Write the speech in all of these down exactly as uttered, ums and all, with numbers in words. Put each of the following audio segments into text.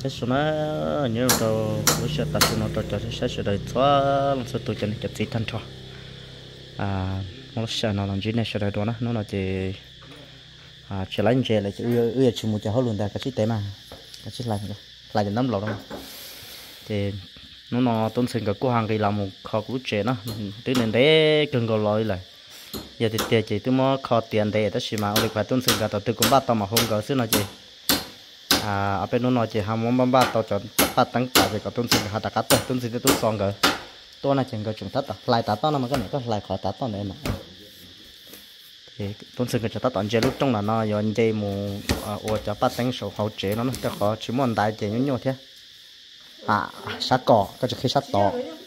thế số nó nhớ đồ bữa sẽ đặt số nó cho cho sẽ sẽ đợi xóa làm số tôi cho nên chụp gì thân cho à nó sẽ nó làm gì này sẽ đợi đó nó nó chỉ à chỉ lấy như là chỉ ưa ưa chỉ một cho hết luôn ta cái chiếc té mà cái chiếc lại lại cái nấm lẩu đâu thì nó nó tôn sinh cái cô hàng thì làm một kho của trẻ nó từ nên để cần gọi lỗi lại giờ thì tiền chỉ tôi mua kho tiền để tất nhiên mà ông phải tôn sinh cả tàu từ cũng bắt tàu mà không có xứ nào chị à ở bên nó nói chỉ ham muốn bắt tàu cho bắt tăng cả về có tôn sinh hạt đặc tàu tôn sinh thì tôi xong rồi tôi là chẳng có chúng thất à lại tát tao nó mà cái này có lại khỏi tát tao này mà thì tôn sinh cái cho tát tao chơi lúc trong là nó giờ chơi mù ở cho bắt tăng số hậu chế nó nó cho khó chỉ muốn đại chơi nhau nhau thế à sát cỏ có chỉ khi sát to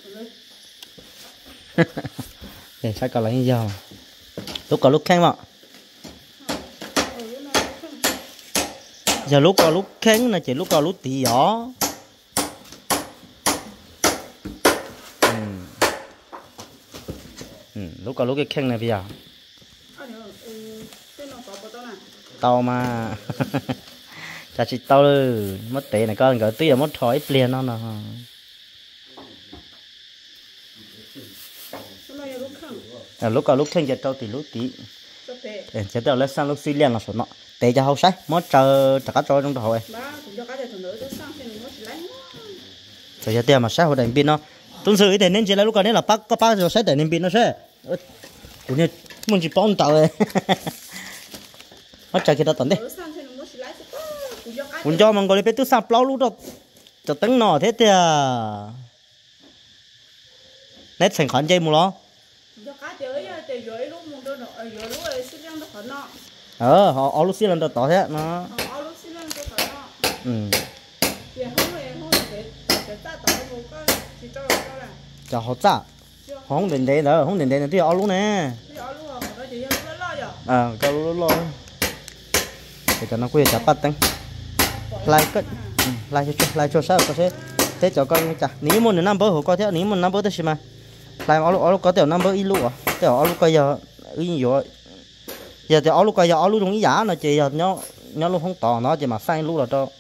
để sát cỏ lấy như giờ lúc có lúc khen mà giờ lúc có lúc khen là chỉ lúc có lúc tí gió ừ. Ừ, lúc có lúc cái khen này bây giờ tao mà chả chỉ tao mất tiền này con gỡ tí là mất thỏi liền nó nè à, lúc có lúc khen giờ tao thì lúc tí sẽ tao lấy sang lúc xí liền là số nọ để cho hậu sai mất chờ tất cả trôi trong đầu ấy rồi giờ tiền mà sai hồi đánh pin nó tuần sự thì nên chỉ là lúc còn đấy là bác có bác rồi sai để nên pin nó sẽ cũng như muốn chỉ bón tàu ấy mất chờ khi ta tận đi muốn cho mình gọi là biết tôi sắp lâu lúc đó cho tấn nọ thế thì nét thành khoản chơi mua lo ờ họ ở lúc xí lần đó tỏ thế nó ừ cho họ trả không đến đây nữa không đến đây nữa thì ở lúc nè à cái lúc lo để cho nó quay chặt bắt tăng lại cái lại cho lại cho sao có thể thế cho con chặt ní một năm bữa hồ có thế ní một năm bữa thế mà lại ở lúc ở lúc có tiểu năm bữa ít lũ à tiểu ở lúc bây giờ ít nhiều giờ thì ở lúc bây giờ ở lúc trong ý giả là chỉ giờ nhớ nhớ lúc không tỏ nó chỉ mà sai lúc là cho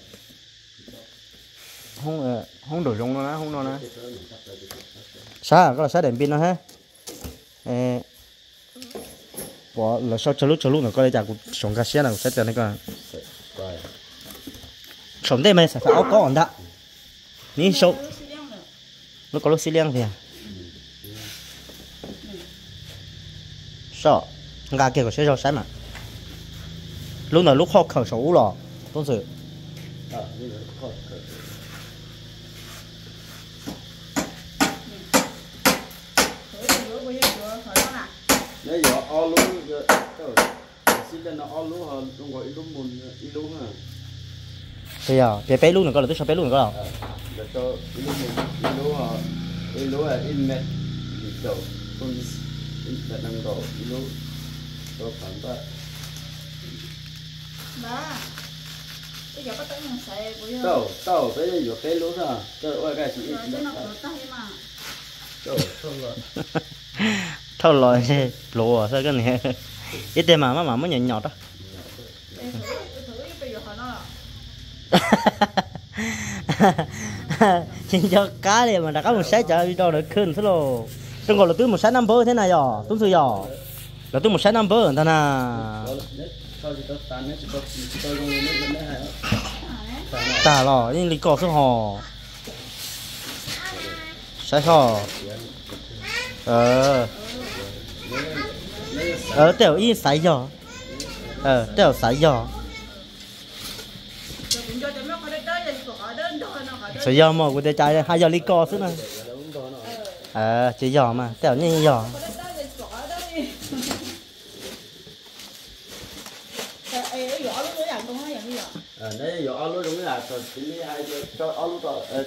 không không đổi rong nó không nó nè sao cái là sao đèn pin nó hết bỏ là sao cho lúc cho lúc nó coi chả cũng sống cá xe nào sẽ cho này coi sống đây mày phải phải áo có ổn đã ní số lúc có lúc xí liang thì à sao gà kia có sẽ rau sái mà lúc nào lúc họ khởi số lò tôn sự nếu giờ ao lú xin lên nó ao lú hơn không gọi lú mùn lú ha bây giờ bé bé luôn nữa có là tôi sao bé luôn nữa có để cho lú mùn lú ha lú là in mét đầu con in đặt năng đầu lú đầu phản bác ba bây giờ có tới mình sẽ bây giờ tàu tàu bây giờ giờ bé lú ha tàu ơi cái gì cái nó có tay mà tàu tàu rồi thâu lòi lúa à sao cái này ít tiền mà mà mới nhỏ nhỏ đó xin cho cá đi mà đã có một sái chợ đi đâu được khơi thế rồi trong gọi là tôi một sái năm bơ thế này rồi tôi sư rồi là tôi một sái năm bơ người ta nè ta rồi nhưng lý cò số hò sái hò ờ ờ tiểu y sái giò ờ tiểu sái giò sái giò mà của tiểu trai hai giò ly co xứ này ờ chỉ giò mà tiểu như giò à đấy giờ áo lúa đúng là cho chính ai cho áo lúa rồi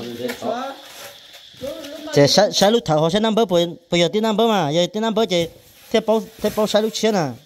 chị sai sai lúc thầu họ sẽ năm bữa bây bây giờ tiếng năm bữa mà giờ tiếng năm bữa chị thế bao thế bao sai lúc chiến à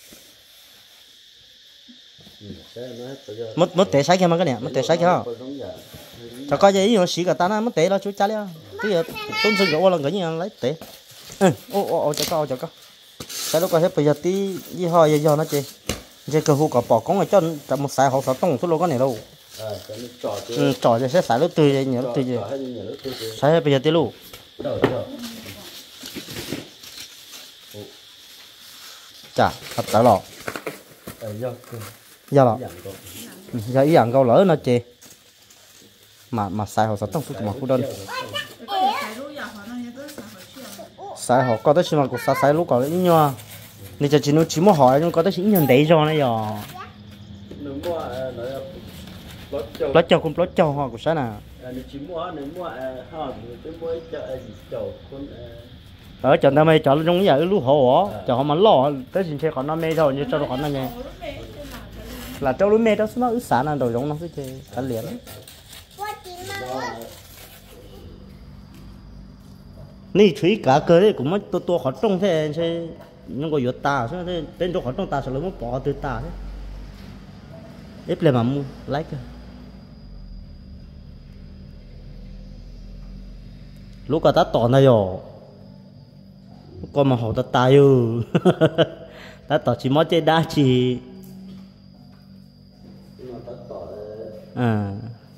mất mất tệ sai kia mà cái này mất tệ sai kia cho coi gì nó xí cả ta nó mất tệ đó chú cha đấy cái giờ tôn sư gỗ là cái gì lấy tệ ừ ô ô ô cho coi cho coi sai lúc coi hết bây giờ tí gì ho giờ giờ nó chị giờ cơ hội có bỏ công ở cho một sai họ sáu tông số lô cái này đâu à cho nó trò chứ ừ trò cho sẽ xài lúc tươi nhớ lúc tươi gì hay như lúc tươi chứ xài bây giờ tí luôn đâu đâu chả thật tao lọ ờ do giờ lọ dạng có giờ ý dạng câu lỡ nó chê mà mà xài họ sẽ tông suốt mà khu đơn xài họ có tới khi mà cuộc xài xài lúc còn ít nhau nên cho chị nó chỉ muốn hỏi nhưng có tới chỉ nhận đấy rồi này giờ nếu mua nó lót châu lót châu cũng lót châu họ cũng sao nào nếu chỉ mua nếu mua họ cái mua chợ gì châu con ở chợ tao mày chợ trong cái giờ lú hồ á chợ họ mà lo tới xin xe còn nó mê thôi như cho nó còn nó nghe là châu lú mê đó nó ứ sản là đồ giống nó cái chơi cả liền ní chuối cả cơ đấy cũng mới to to họ trông thế chứ nhưng có giọt ta chứ thế bên trong họ trông ta sẽ lấy một bỏ từ ta thế ép lên mà mua lấy cơ lúc cả ta tỏ này rồi con mà họ ta tài ư ta tỏ chỉ mới chơi đá chỉ à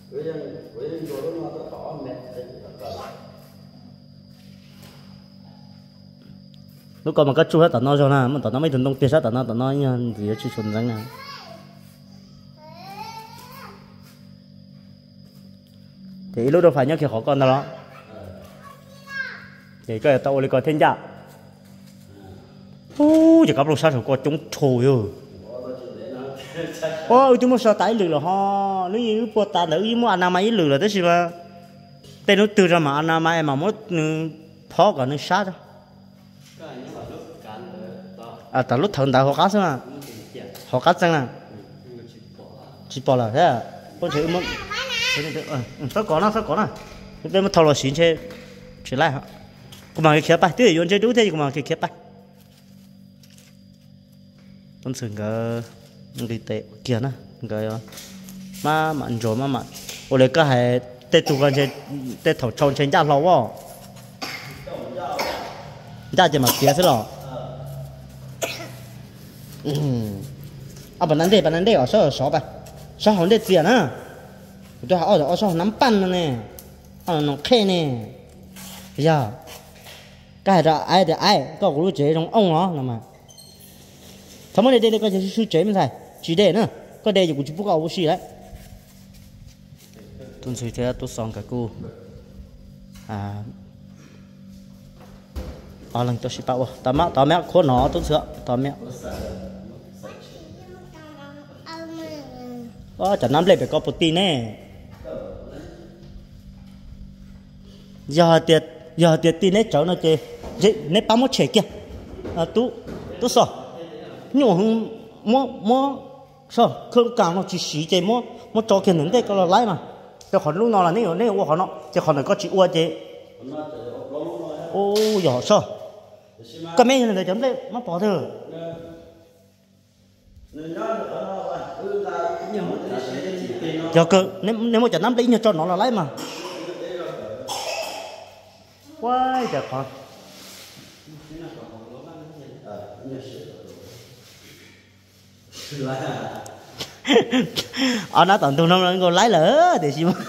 lúc còn mà cái chú hết tao nói cho na mà tao nói mấy thằng đông tiền sát tao nói tao nói nha gì chú chuẩn răng à thì lúc đâu phải nhớ khi họ con đó thì cái tao lấy coi thiên gia ô chỉ gặp lúc sao có chúng trời ơi ôi chúng nó sao tái lừa là ho nếu như bữa ta nữ muốn ăn mấy lừa là thế gì mà tên nó từ ra mà ăn mấy mà mất phó cả nó sát đó à tại lúc thằng đại họ cá xem à họ cá xem à chỉ bỏ là thế à con chỉ muốn sao có nó sao có nó cái mà thầu là xịn chơi chỉ lại hả cũng mà cái khép bài tức là chơi đủ thế cũng mà cái khép bài con sừng cái đi tệ kia nè cái mà mà rồi mà mà ô lấy cái hay tết tụกันchơi tết thầu tròn chơi giá lâu á giá chỉ mà kia thế rồi à bạn ăn đây bạn ăn đây ở sao sao vậy sao họ đây tiền à tôi hỏi ở sao nắm pan nè à nó khe nè giờ cái đó ai thì ai có cái chế trong ông nó là mà thằng mới đây đây có chế chế mình thầy chỉ để nữa có đây cũng chỉ bút vào bút xì đấy tôi suy thế tôi xong cả cô à ở lần tôi sẽ bảo tao mẹ tao mẹ khốn nó tôi sợ tao mẹ ờ chẳng nắm lấy phải có protein nè giờ tiệt giờ tiệt tin nét cháu nó chơi dễ nét bám một trẻ kia à tú tú sợ nhiều hơn mua mua sợ không càng nó chỉ xí chơi mua mua cho kia những cái cái là lái mà cho họ lúc nào là nếu nếu họ nó cho họ này có chỉ uo chơi ô giờ sợ cái mấy người này chấm đấy nó bỏ thôi giờ cơ nếu nếu mà chẳng nắm lấy như cho nó là lái mà quay chả con ở nó toàn tụi nó còn lái lỡ thì sao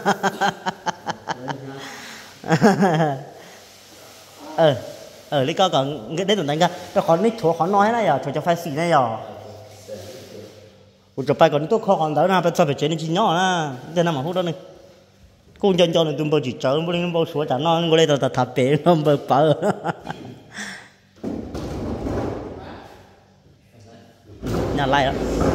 ờ ờ lấy coi còn cái đấy tụi đánh ra cái khó nít thua khó nói này à cho cho phải xì này à ủa cho phải còn tôi khó còn đỡ na phải cho phải chế nên chỉ nhỏ na thế nào mà hút đó này cô chân cho nên tụi tôi chỉ chờ nó lên bao số chẳng nó nó lên tao thập bể nó bờ bờ nhà lại đó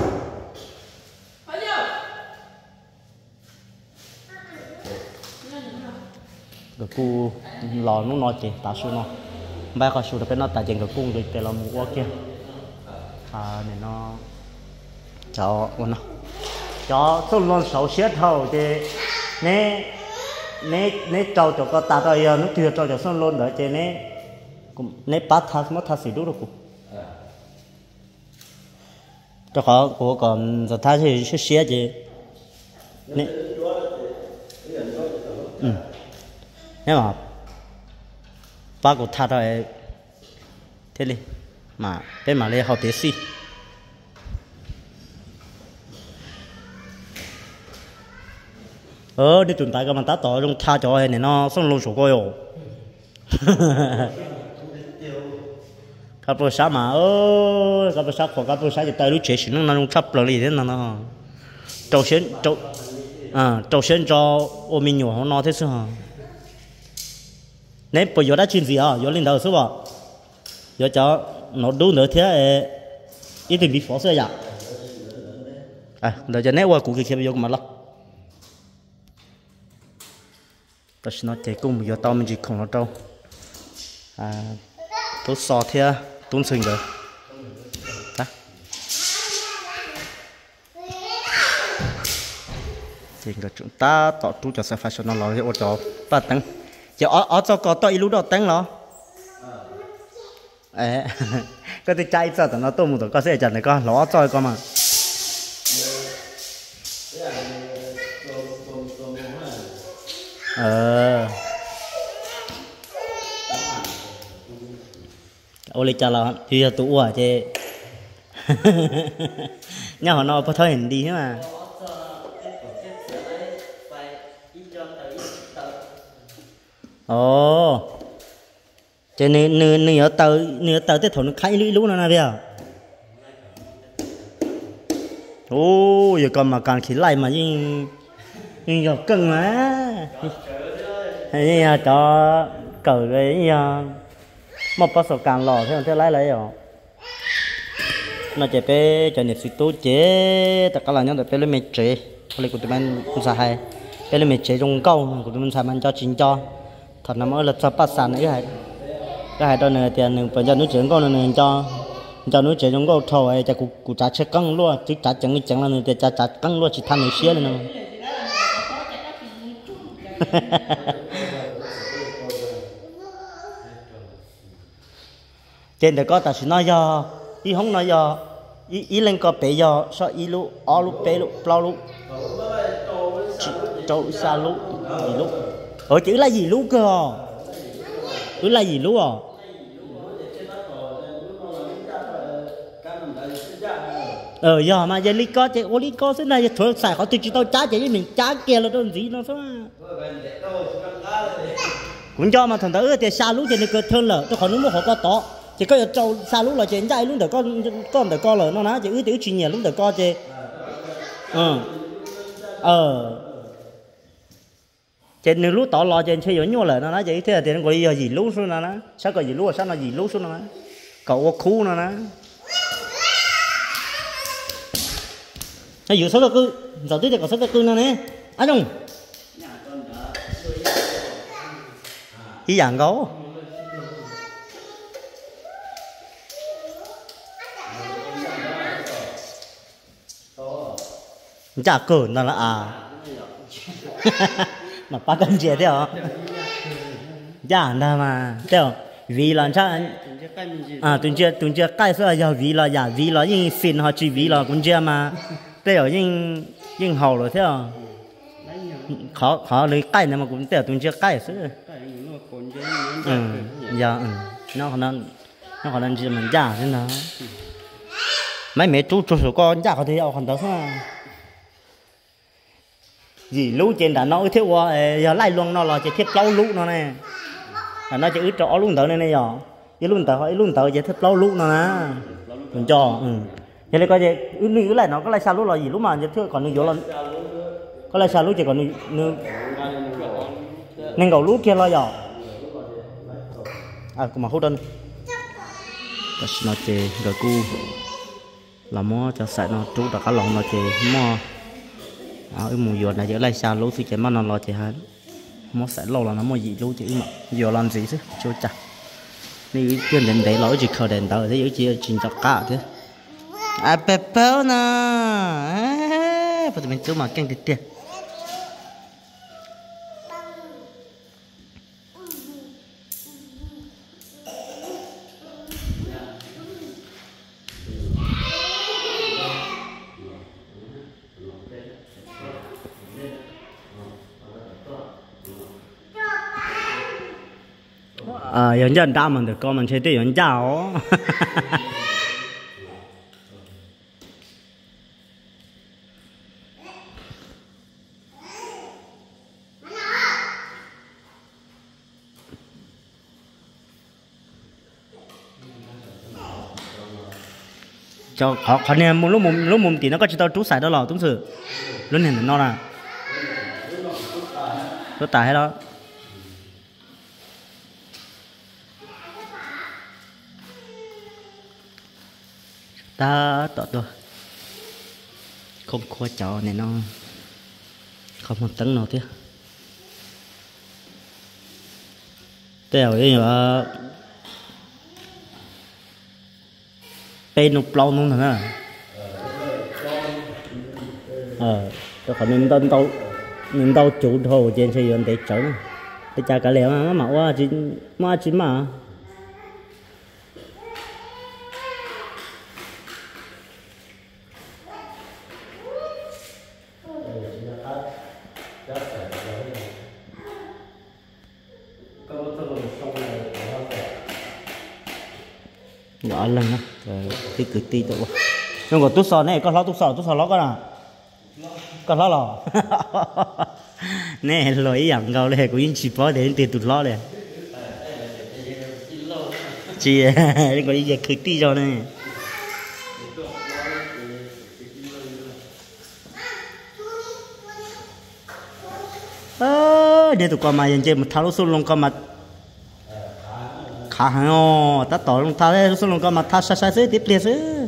cái cô lò nó nói chị tạo số nó ba cái số là bên nó tạo thành cái cung rồi để làm mua kia à này nó cho nó cho tôi luôn sầu xét thôi thì nè nè nè trâu cho có ta rồi nó tuyệt trâu cho xong luôn đợi chơi nè cũng nè bắt thắt mất thắt xí đủ rồi cũng cho họ của còn giờ thắt thì sẽ xé chứ nè ừ nè mà ba của thắt rồi thế đi mà bên mà lấy họ tế xí ờ đi tuần tại cái mà ta tỏ trong tha cho này nó xong luôn số coi rồi các bữa sáng mà ơ các bữa sáng hoặc các bữa sáng thì tay lúc chế xin nó nó chấp là gì thế nào nó trâu xến trâu à trâu xến cho ô mình nhỏ nó thế sao nếu bây giờ đã chuyện gì à giờ lên đầu số bảo giờ cho nó đúng nữa thế ít thì bị phá sơ dạ à giờ cho nếu qua cụ kia kia bây giờ cũng mà lo tôi xin nói chạy cùng giờ tao mình chỉ không nó trâu à tôi so thế tôi sinh rồi đó thì người chúng ta tạo tu cho sẽ phải cho nó lo thì ô cho ta tăng giờ ở ở cho có tôi lúc đó tăng lo ê cái thì chạy sao nó tôi một tổ có sẽ chặt này con lo cho con mà ờ ô lịch trả là thì tụ à chứ nhau họ nó có thời hình đi mà ồ cho nên nên nên ở tàu nên ở tàu tới thổ nó khai lũ lũ nó nào vậy ô giờ còn mà càng khí lại mà nhưng nhưng giờ cưng mà hay là cho cởi cái một bao số càng lò thế thế lấy lấy rồi nó chỉ bé cho nhiệt suy tu chế tất cả là những cái bé lên mệt chế lấy của tụi mình cũng xài hay bé lên mệt chế trong câu của tụi mình xài mình cho chín cho thật là mỗi lần cho bắt sàn ấy hay cái hai đôi này tiền đừng phải cho nước chuyển con này cho cho nước chuyển trong câu thầu ấy cho cụ cụ trả chết căng luôn chứ trả chẳng chẳng là người ta trả trả căng luôn chỉ tham người xía lên nữa trên đây có ta sẽ nói do ý không nói do ý ý lên có bé do so ý lu o lu bé lu plau lu trâu xa lu gì lu ở chữ là gì lu cơ chữ là gì lu à ờ giờ mà giờ lý có chứ ô lý có thế này thôi xài họ tôi chỉ tao trả chỉ mình trả kia là đơn gì nó sao cũng cho mà thằng tới thì xa lú thì nó cơ thơn lợ tôi khỏi nó họ có to chỉ có trâu xa lú là chuyện dai luôn để con con để con lợ nó ná chỉ ứ tiểu chuyện nhiều luôn để con chứ ờ ờ trên nửa lú tỏ lò trên chơi nhỏ lợ nó ná chỉ thế là tiền gọi giờ gì lú xuống nó ná sao gọi gì lú sao là gì lú xuống nó ná cậu khu nó ná nó vừa số cứ giờ tới thì có số cứ nó nè anh không ý dạng gấu chả cờ nó là à mà ba cân chia theo chả là mà theo vì là sao à tuần trước tuần trước cái số là vì là giả vì là nhưng xin họ chỉ vì là cũng chưa mà theo nhưng nhưng hậu rồi theo khó khó lấy cái này mà cũng theo tuần trước cái số ừ dạ ừ nó còn đang nó còn đang chỉ mình giả thế nào mấy mẹ chú chú số con giả có thể ở còn đó sao gì lú trên đã nói thiếu qua giờ lại luôn nó là chỉ thiết lâu lú nó này là nó chỉ ít rõ luôn tới này này giờ cái luôn tới hỏi luôn tới chỉ thiết lâu lú nó nè mình cho ừ vậy coi gì ứ ứ lại nó có lại sao lú là gì lú mà chỉ thiếu còn nữa là có lại sao lú chỉ còn nữa nên cầu lú kia lo giờ à cũng mà hút đơn nó chỉ rồi cu là mua cho sạch nó chú đã có lòng nó chỉ mua ở mùa giờ này giờ lại sao lú thì chỉ mà nó lo chỉ hết mua sạch lâu là nó mua gì lú chỉ mà giờ làm gì chứ chưa chặt đi tiền đến đấy lỗi chỉ khờ đèn tờ thế giới chỉ chuyện chặt cả thế à pepper nè phải mình chú mà canh tiền tiền à人家打门的高门车对人家哦 cho họ họ này một lúc một lúc một tí nó có chỉ tao trú xài đó lò đúng sự lúc này nó là lúc tài hay đó ta tọt rồi không khoa chó này nó không một tấn nào thế tèo ấy mà bên nục lâu luôn thằng à ờ cho khỏi nên tên tao nên tao chủ thầu trên xây dựng để chở để trả cả lẻo mà mạo quá chín mà chín mà nhỏ lần á cái cứ ti tụi nhưng còn tút sò này có lót tút sò tút sò lót cái nào có lót lò nè lối dạng gạo này cũng chỉ bỏ để tiền tụt lót này chị cái còn đi cứ ti rồi này ơ để tụi con mà dành chơi một tháo xuống lông con mà khá hả ô ta tỏ lông tháo đấy xuống lông con mà tháo sai sai tiếp liền chứ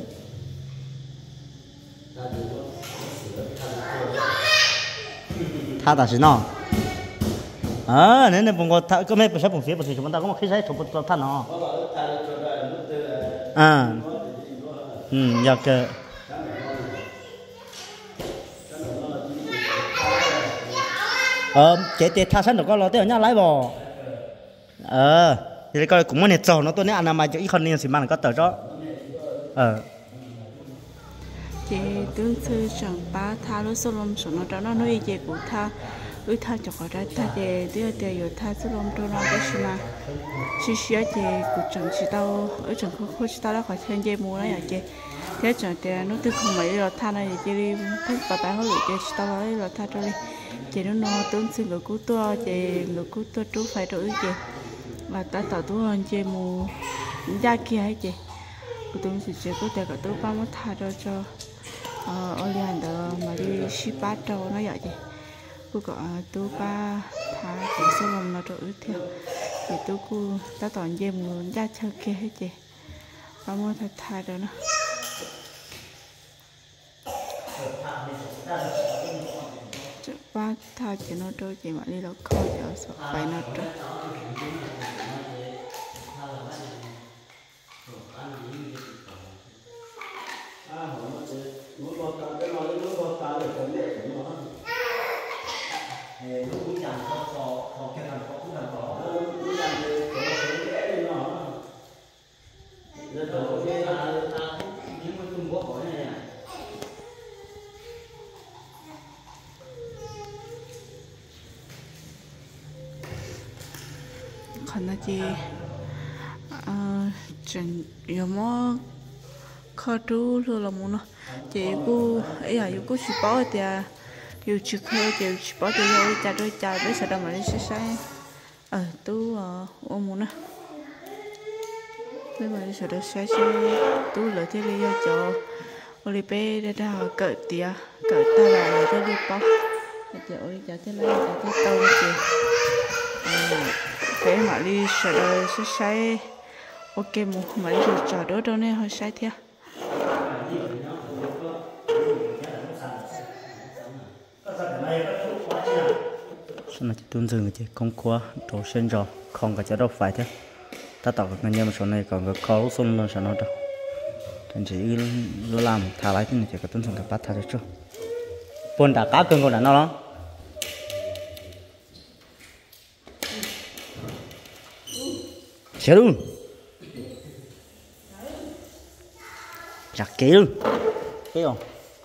tháo ta xin nó ờ nên là bọn con tháo có mấy bữa sáng bữa phía bữa chiều chúng ta có một cái giấy thuộc một thằng nó à ừ giờ cái ờ chế chế tháo sẵn được có lo tới ở nhà lái bò ờ thì coi cũng muốn nè trầu nó tôi nè anh mà cho ít con nên xí mang có tờ đó ờ chị tương sư chẳng ba tha lúc số lông số nó đó nó nuôi chị của tha nuôi tha cho khỏi ra tha chị đưa tiền rồi tha số lông cho nó cái gì mà chỉ xíu chị của chẳng chỉ tao ở chẳng không không chỉ tao đã khỏi thêm chị mua đấy à chị thế chẳng tiền nó từ không mấy rồi tha này chị đi thích bà tay họ lụi chị tao nói rồi tha cho đi chị nó nó tương sư người cứu tôi chị người cứu tôi chú phải đổi chị và ta tạo tôi hơn chị mua da kia hay chị của tôi chỉ chỉ có thể cả tôi ba mươi thà cho cho ở liền đó mà đi ship bát cho nó vậy chị tôi có tôi ba thà chỉ số lòng nó rồi theo thì tôi cứ ta toàn dây muốn da chơi kia hết chị ba mươi thà thà đó nó ba thà chỉ nó trôi chị mà đi đâu coi cho sợ phải nó trôi còn là gì chuyện nhiều món khó chú luôn là muốn chị cô ấy là cô chỉ bỏ thì yêu chỉ khơi chị chỉ bỏ thì yêu cha đôi cha với sao đâu mà đi sai sai ờ tú ô muốn á với mà đi sao đâu sai sai tú lỡ thế đi cho Olipe để ra cởi tía cởi ta là để đi bỏ chị ơi cha thế lấy cha thế tao chị cái mà đi sao đâu sai sai ok một mà đi trò đó đâu nên hơi sai theo sao mà tuân dừng chứ không quá đồ sen rồi không có chỗ đâu phải thế ta tạo cái nhân một số này còn có khó xung luôn sao nó đâu thành chỉ nó làm thả lại thế này thì có tuân dừng cái bắt thả được chưa buồn đã cá cưng còn đã nó đó xéo luôn chặt kỹ luôn thấy không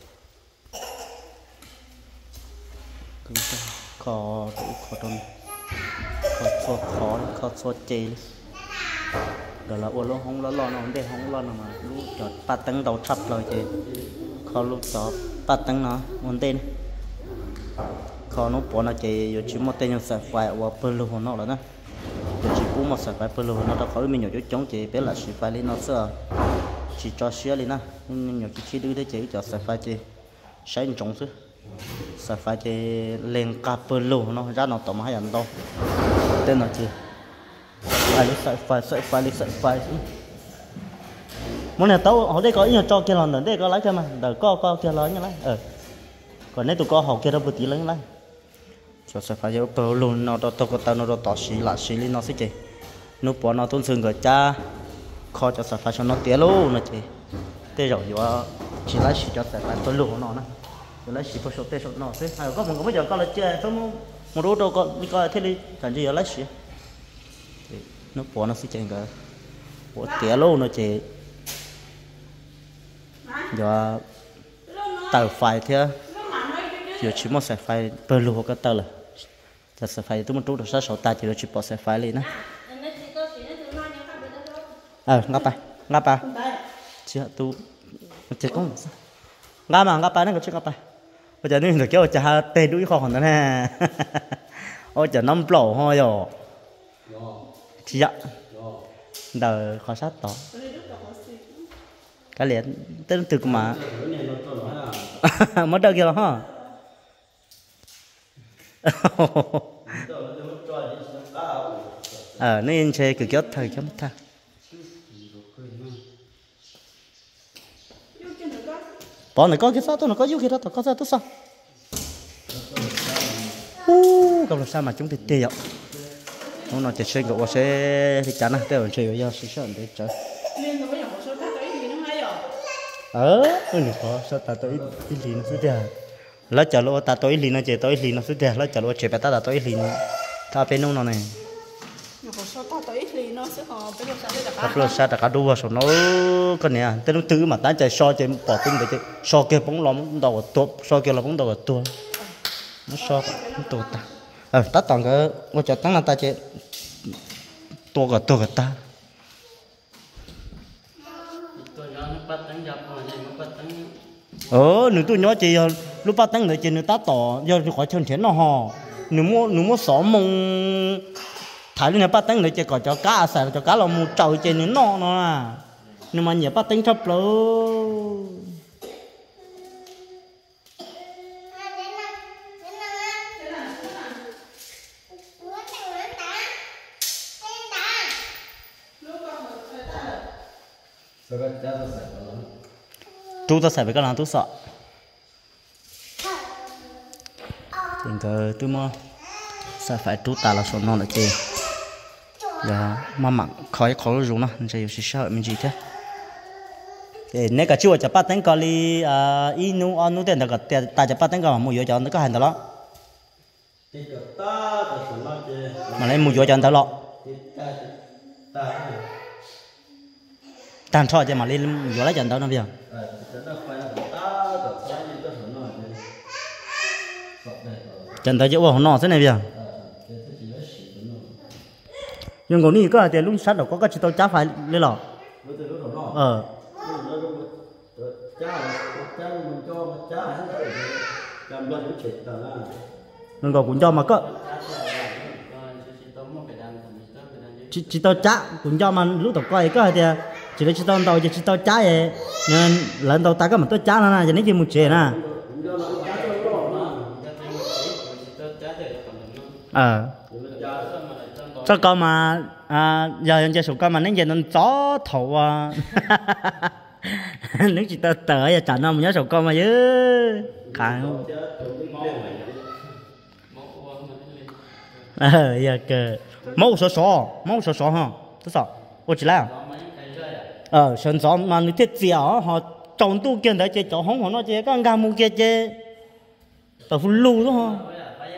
khó khó trong khó khó khó khó khó chê đó là uốn lông không lo lo nó để không lo nó mà lúc cho bắt tấn đầu thấp rồi chị khó lúc cho bắt tấn nó muốn tên khó nó bỏ nó chị rồi chỉ một tên yang sạch phải và bơm luôn nó rồi đó chỉ cũng một sạch phải bơm luôn nó đâu khỏi mình nhiều chỗ chống chị biết là chỉ phải lên nó sơ chỉ cho xía lên nè nhưng nhiều khi đưa tới chỉ cho sẽ phải chỉ sáng trống chứ sẽ phải chỉ lên cà phê lô nó ra nó tóm hai ăn đâu tên là gì phải phải phải phải phải phải phải món này tao họ đây có nhiều cho kia lần nữa đây có lấy cho mà đỡ có có kia lấy như lấy ờ còn nếu tụi có học kia đâu bự tí lấy lấy cho sẽ phải cho bờ luôn nó đó tao có tao nó đó tỏ xí lại xí lên nó sẽ chỉ nó bỏ nó tôn sừng cái cha kho cho sẽ phải cho nó tiếc luôn nó chỉ tê rồi vừa chỉ lấy xí cho sẽ phải bờ luôn nó nè rồi lấy xí bờ số tê số nó thế hay có một cái bây giờ có là chơi xong một đôi đâu có đi coi thế đi thành gì lấy xí nó bỏ nó sẽ chỉ cái bỏ tiếc luôn nó chỉ giờ tàu phải thế giờ chỉ một sợi phải bơi lùa cái tàu là giờ sợi phải tôi muốn trút được sáu sáu ta chỉ được chỉ bỏ sợi phải lên á ờ ngáp bài ngáp bài chưa tu chưa có ngáp mà ngáp bài nó có chưa ngáp bài bây giờ nên được kéo chả tê đuôi khó hòn đó nè ôi chả năm lẩu thôi rồi chị ạ đời khó sát tỏ cái liền tên từ mà mất đâu kìa hả ờ nên chơi cứ kéo thời kéo mất thang bọn này có cái sao tôi nó có yêu kia đó tôi có sao tôi sao uh cầm làm sao mà chúng thì tiêu nó nói chơi cái sẽ thì chán à tôi chơi bây giờ sẽ sợ để chơi ờ tôi này có sao ta tôi ít lì nó sẽ đẹp lá chả lo ta tôi ít lì nó chỉ tôi ít lì nó sẽ đẹp lá chả lo chỉ bé ta ta tôi ít lì ta bên nông nó này ta lo sao ta cả đua số nó cái này à tên nó tứ mà ta chạy so chạy bỏ tinh để chạy so kia bóng lom đầu tua so kia là bóng đầu tua nó so tua ta ờ ta toàn cái tôi chạy tăng là ta chạy tua cả tua cả ta ờ nếu tôi nhớ chị lúc bắt tăng nữa chị nữa ta tỏ do khỏi chân thiện nó hò nếu mua nếu mua xỏ mông thải lên bắt tăng nữa chị còn cho cá xài cho cá là một trâu chị nữa nó nó à nhưng mà nhiều bắt tăng thấp luôn chú ta xài với cái nào tôi sợ tình cờ tôi mua sao phải chú ta là số non là gì giờ mà mặn khói khói rồi nó sẽ有些sợ mình gì thế để nếu cả chú cho bắt đánh coi đi à inu anu tiền được cái ta cho bắt đánh coi mà mua vô cho nó có hành đó mà lấy mua vô cho nó lọ tan cho mà lên vô lấy cho nó nó bây giờ chân tới chỗ nó thế này bây giờ nhưng còn ní có là tiền lúc sát đâu có cái chỉ tao chả phải lên lọ ờ nhưng còn cũng cho mà có chỉ chỉ tao chả cũng cho mà lúc tao coi có thì chỉ là chỉ tao tao chỉ tao chả vậy nên lần tao ta có mà tao chả nó nè cho nên chỉ một chuyện nè ờ sao con mà à, giờ anh chơi sụp con mà nếu giờ nó chó thầu à nếu chỉ tớ tớ giờ chẳng nào mà nhớ sụp con mà chứ cả ờ giờ kề mẫu số số mẫu số số ha số số tôi chỉ là ờ sơn số mà nó thiết dẻo họ trồng tu kiên đấy chơi chó hóng họ nó chơi có gà mua kia chơi tao phun lù đúng không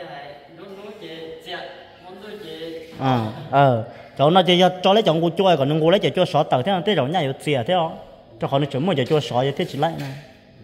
ờ ờ cháu nó chơi cho lấy chồng cô chơi còn nó cô lấy chơi cho sọ tờ thế nào thế rồi nhà yêu xìa thế không cho họ nó chuẩn mà chơi cho sọ thế chỉ lại này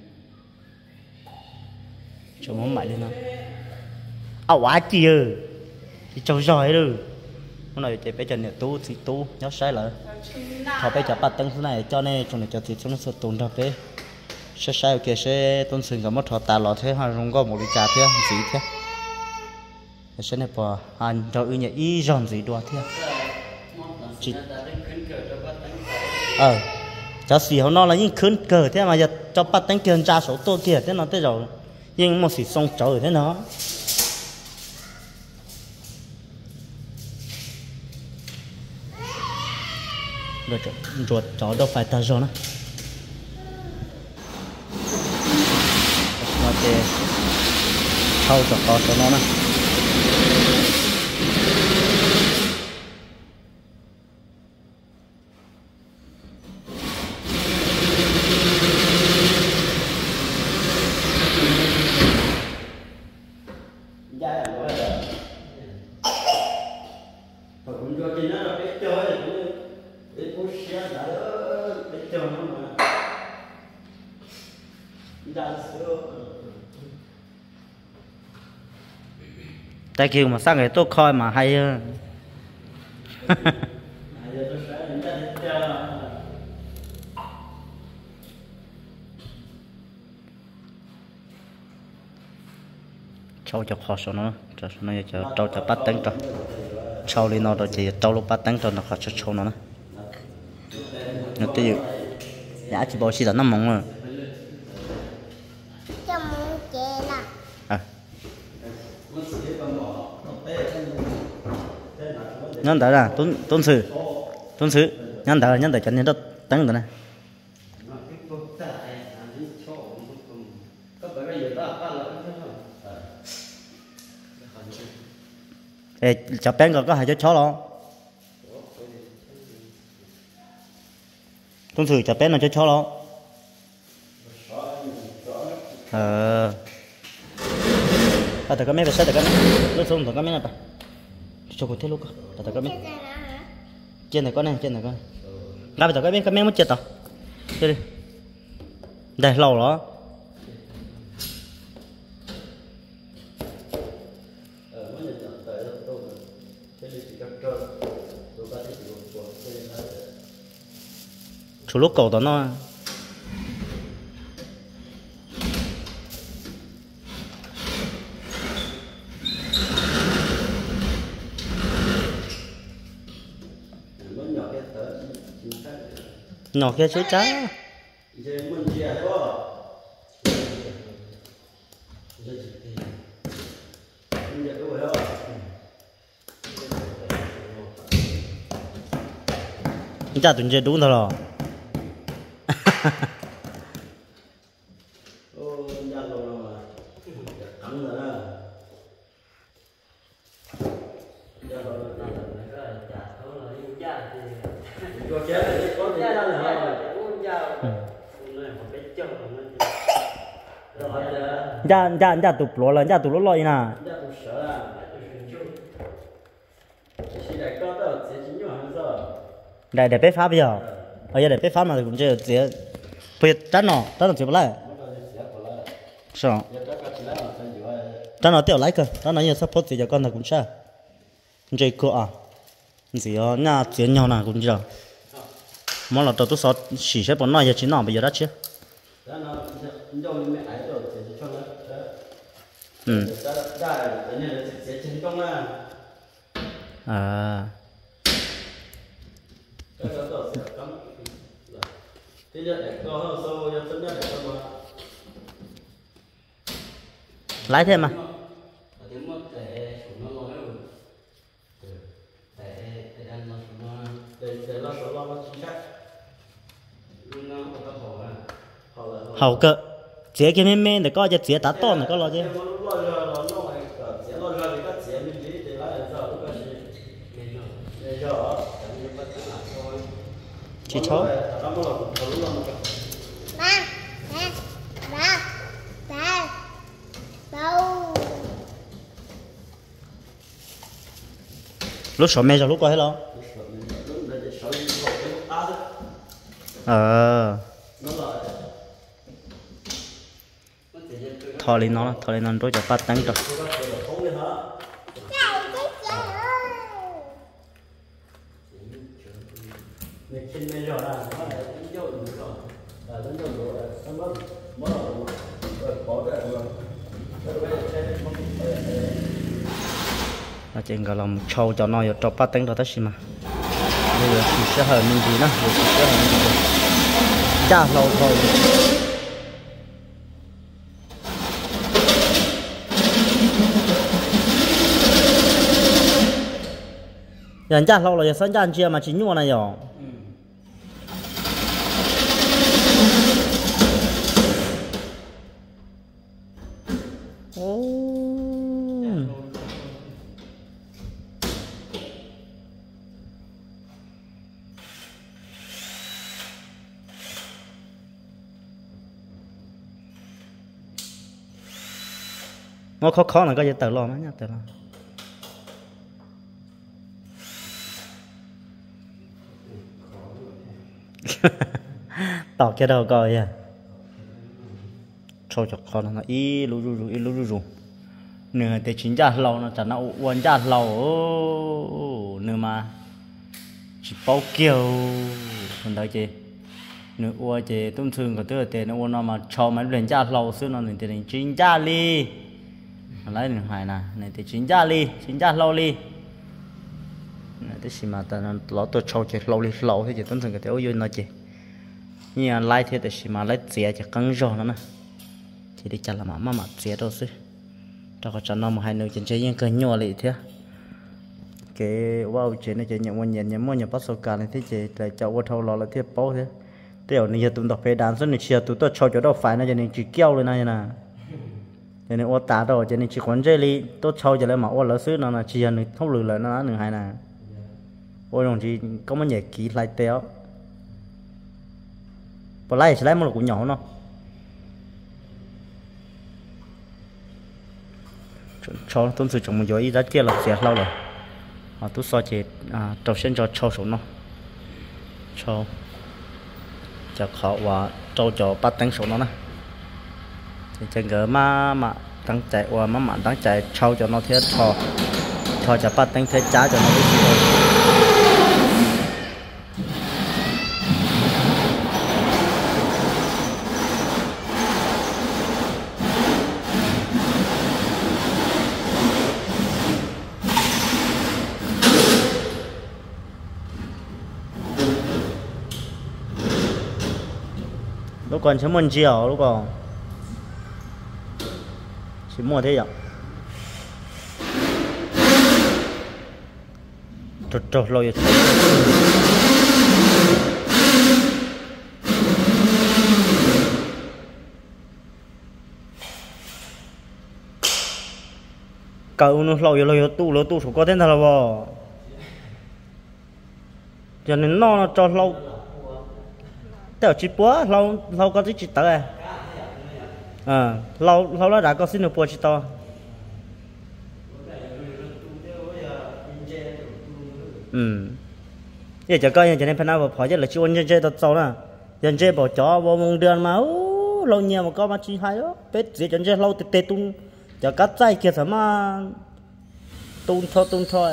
cho món mày lên nào ảo quá chiều thì cho giỏi rồi hôm nay chơi bây giờ nè tu thì tu nhớ sai lại họ bây giờ bắt tấn thế này cho nên trong này cho thì chúng nó tồn ra thế sai sai kia sẽ tôn sừng cả mất họ tà lọ thế họ không có một cái trà thế gì thế sẽ này bỏ anh rồi nhỉ y giòn gì đùa thế chỉ ờ cho xì họ nó là những khấn cờ thế mà giờ cho bắt đánh kia ra số tô kia thế nó thế rồi nhưng một xì xong trời thế nó rồi ruột chó đâu phải ta rồi nó nó thì thâu cho có cho nó nè ta kêu mà sang ngày tôi coi mà hay cháu cho khó số nó cho số nó cho cháu cho bắt tấn cho cháu đi nó rồi thì cháu lúc bắt tấn cho nó khó cho cháu nó nó tiêu giá chỉ bảo chỉ là năm món rồi nhân tới là tôn tôn sử tôn sử nhân tới nhân tới cho nên rất tăng rồi này ê chọc bén có hai cho chó lo tôn sử chọc bén là cho chó lo ờ à, tại cái mấy cái xe tại cái lúc xong tại cái mấy này ta cho cô thấy lúc à tại cái mấy trên này con này trên này con ra bây giờ cái mấy cái mấy mất chết rồi chơi đi đây lâu đó chủ lúc cầu đó nó nhỏ kia chối trái cha tụi chơi đúng rồi cha cha cha tụt lỗ là cha tụt lỗ lôi nè đây để bé pháp bây giờ bây giờ để bé pháp mà cũng chưa sẽ biết tránh nó tránh nó chỉ lại sao tránh nó tiêu lại cơ tránh nó như support thì cho con là cũng sao chơi cua à gì đó nhà chuyện nhau nào cũng chưa món là tôi tôi sợ xỉ xếp bọn nó giờ chỉ nó bây giờ đã chưa ừ à lái thêm mà hậu cơ chế cái mê mê để coi cho chế tá to này có lo chứ chị cháu lúc sợ mẹ rồi lúc coi hết lo ờ thò lên nó thò lên nó rồi cho bắt tăng rồi ở trên cái lòng trâu cho nó cho bắt tăng rồi tất nhiên mà bây giờ chỉ sẽ hở mình gì nữa, chỉ sẽ hở mình gì cha lâu thôi人家lâu rồi sinh ra chia mà chỉ nhua này rồi nó khó khó là có gì tự lo nó nha tự lo tỏ cái đầu coi à cho cho con nó y lu lu lu y lu lu lu nửa thì chính ra lâu nó chẳng nó uốn ra lâu nửa mà chỉ bao kiều còn đấy chị nửa uốn chị tung thường của tôi thì nó uốn nó mà cho mấy lần ra lâu xưa nó thì thì chính ra li lấy nửa hai nè này thì chính ra li chính ra lâu li này thì xí mà ta nó lót tôi cho chị lâu li lâu thì chị tung thường của tôi ôi nó chị như lấy thế thì xí mà lấy dẻ chỉ căng giò nó nè thì đi chặt là mà mà dẻ đâu xí cho có cho nó một hai nơi trên chơi những cái nhỏ lì thế cái wow chuyện này chơi những món nhện những món nhà bắt sâu cả này thế chơi lại cho qua thâu lò là thế bao thế tiểu này giờ tụi nó phải đàn số này chia tụi tôi cho cho đâu phải nó cho nên chỉ kêu lên này nè cho nên ô tá đâu cho nên chỉ quấn dây li tôi cho cho lại mà ô lỡ xứ nó là chia này không lừa lại nó nữa hai nè ô đồng chí có mấy nhẹ kỹ lại téo và lại sẽ lấy một củ nhỏ nó cho tôi sử dụng một giấy giá chia là sẽ lâu rồi à tôi so chỉ à đầu tiên cho cho số nó cho cho khó và cho cho bắt tăng số nó nè thì chẳng ngờ mà mà tăng chạy và mà mà tăng chạy cho cho nó thế cho cho cho bắt tăng thế giá cho nó đi lúc còn chỉ muốn chiều lúc còn chỉ mua thế vậy trật trật rồi cậu nó lâu rồi lâu tu lâu tu số có thế nào là bò cho nên nó cho lâu tao chỉ búa lâu lâu có chỉ tới à à lâu lâu nó đã có xin được búa chỉ to ừ giờ cho coi cho nên phải nào phải chứ là chưa nhân chơi tao sau nè nhân chơi bỏ chó bỏ mông đường mà lâu nhiều mà có mà chỉ hay đó biết gì nhân chơi lâu tê tê tung cho cắt dây kia sao mà tung thôi tung thôi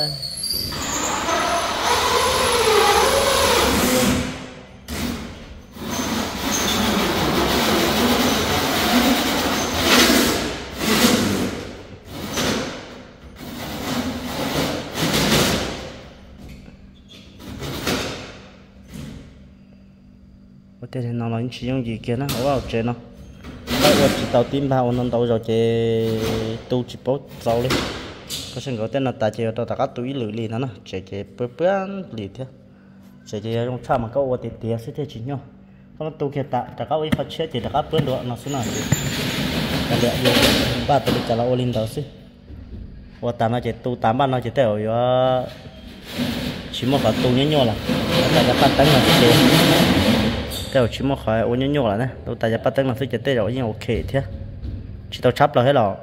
thế thì nó nói chỉ dùng gì kia nó không vào chơi nó bây giờ chỉ tàu tim vào nó tàu rồi chơi tu chỉ bớt rau đi có sinh có tên là tại chơi tàu các túi lưỡi lì nó nè chơi chơi bớt bớt lì thế chơi chơi trong cha mà có ô tiệt tiệt sẽ thế chỉ nhau không tu kia tạ tạ các ấy phát chết thì tạ các bớt được nó sẽ nào cái lẹ gì ba tụi mình trả lại ô linh đó xí ô tạ nó chơi tu tám ba nó chơi tèo rồi chỉ một cái tu nhớ nhau là tại cái phát tấn là chơi tao chỉ muốn khỏi uống nhnhỏ là nè tao tại giờ bắt tao làm thứ chết rồi nhưng ok thế chỉ tao chấp là hết rồi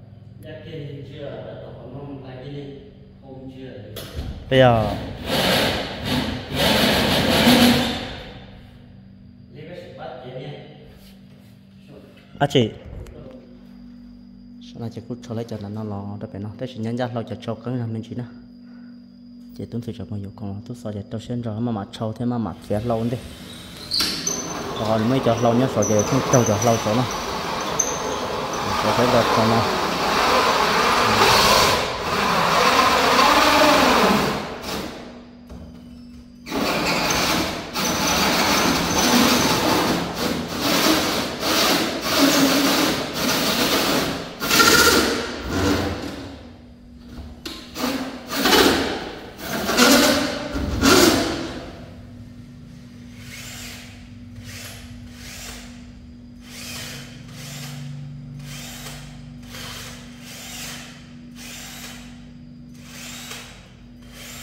bây giờ à chị sau này chị cút cho lấy cho là nó lo đó phải nó thế chỉ nhân ra lo cho cho cái làm mình chỉ nữa chị tuân thủ cho mọi người còn tôi sợ chị tao xem rồi mà mà trâu thế mà mà chết lâu đi còn mấy cho lâu nhá sợ về không trâu cho lâu chỗ nó có thể đặt cho nó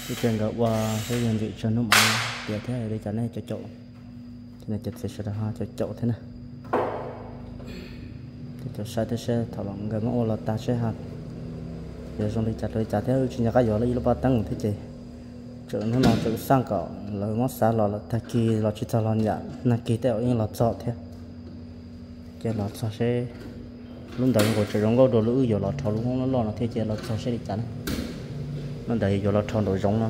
cái chuyện gặp qua cái nhân vị cho nó mà để thế này để cho này cho chậu cho nên chụp sẽ sẽ ha cho chậu thế này cho sai thế sẽ thảo luận cái món là ta sẽ ha giờ xong đi chặt đi chặt theo chuyện nhà cái giỏ là ít ba tăng thế chị chỗ nó nó chỗ sang cỏ là món xả lò là ta kỳ là chỉ thảo luận nhá na kỳ theo như là chọn thế cái là chọn sẽ lúc đầu ngồi chơi rong câu đồ lưỡi giờ là thảo luận không nó lo là thế chị là chọn sẽ đi chặt nó đầy giờ là chọn đồ rong nó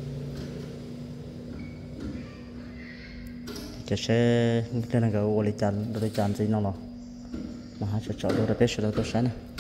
chỉ sẽ cái này cái ô li chăn đồ li chăn gì nó lo mà hai chỗ chỗ đồ để biết chỗ đồ sáng này